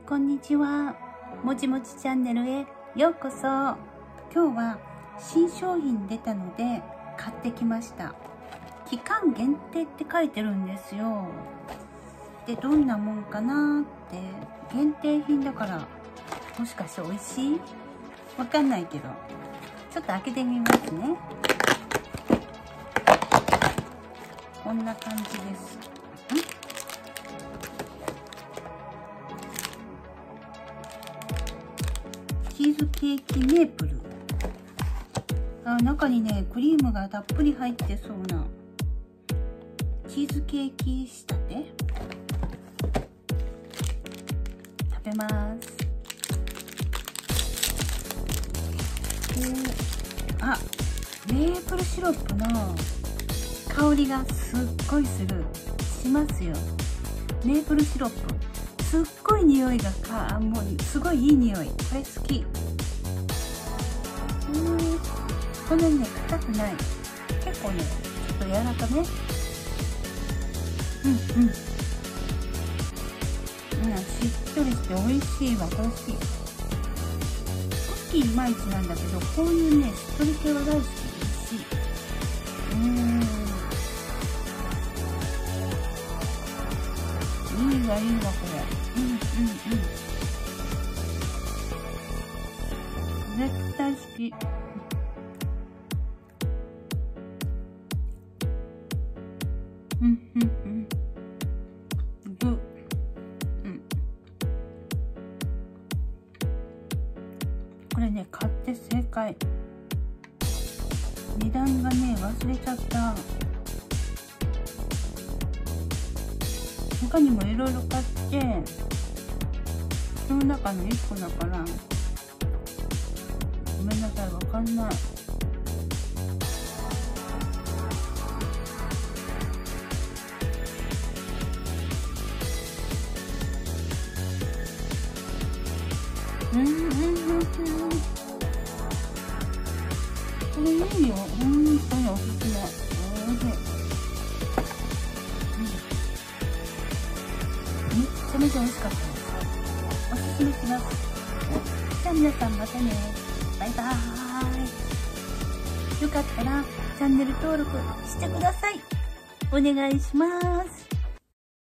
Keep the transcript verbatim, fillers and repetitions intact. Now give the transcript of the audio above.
こんにちは。もちもちチャンネルへようこそ。今日は新商品出たので買ってきました。期間限定って書いてるんですよ。で、どんなもんかなって、限定品だからもしかして美味しい？わかんないけど、ちょっと開けてみますね。こんな感じです。チーズケーキメープル。あ、中にね、クリームがたっぷり入ってそうなチーズケーキ仕立て。食べます。あ、メープルシロップの香りがすっごいするしますよ。メープルシロップすっごい匂いがか、もうすごいいい匂い。これ好き。うん、こんなにね硬くない。結構ねちょっと柔らかめ。うんうん。うん、しっとりして美味しいわ。これ好き。クッキーいまいちなんだけど、こういうねしっとり系は大好き。美味しい。うん。いいわいいわこれ。うんうんうん。絶対好き。うんうんうん。グ。うん。これね買って正解。値段がね忘れちゃった。他にもいろいろ買ってその中のいっこだからごめんなさい、わかんない。うんうんうんうん、これいいよ、本当におすすめ。おいしい。めっちゃめちゃ美味しかったです。おすすめします。じゃあ皆さんまたね。バイバーイ。よかったらチャンネル登録してください。お願いします。